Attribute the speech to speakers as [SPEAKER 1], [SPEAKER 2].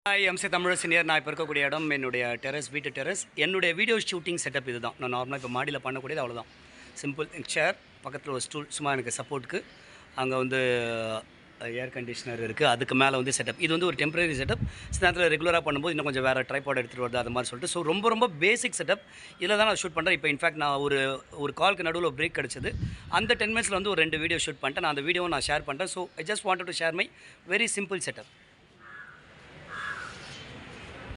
[SPEAKER 1] Hi, Emcee Thamizharasan here. நான் இப்போ இருக்கக்கூடிய இடம் என்னுடைய டெரஸ் வீட்டு டெரஸ். என்னுடைய வீடியோ ஷூட்டிங் செட்டப் இதுதான். நான் நார்மலாக இப்போ மாடியில் பண்ணக்கூடியது அவ்வளோதான். சிம்பிள் சேர், பக்கத்தில் ஒரு ஸ்டூல் சும்மா எனக்கு சப்போர்ட்டுக்கு. அங்கே வந்து ஏர் கண்டிஷனர் இருக்குது. அதுக்கு மேலே வந்து செட்டப். இது வந்து ஒரு டெம்பரரி செட்டப். சில நேரத்தில் ரெகுலராக பண்ணும்போது இன்னும் கொஞ்சம் வேறு ட்ரைபாட் எடுத்துகிட்டு வருது அது மாதிரி சொல்லிட்டு. ஸோ ரொம்ப பேசிக் செட்டப். இதில் தான் நான் ஷூட் பண்ணுறேன். இப்போ இன்ஃபேக்ட் நான் ஒரு காலுக்கு நடுவில் ஒரு பிரேக் கிடச்சிது. அந்த 10 மினிட்ஸில் வந்து ஒரு 2 வீடியோ ஷூட் பண்ணிட்டேன். நான் அந்த வீடியோவை நான் ஷேர் பண்ணுறேன். So I just wanted to share my very simple setup.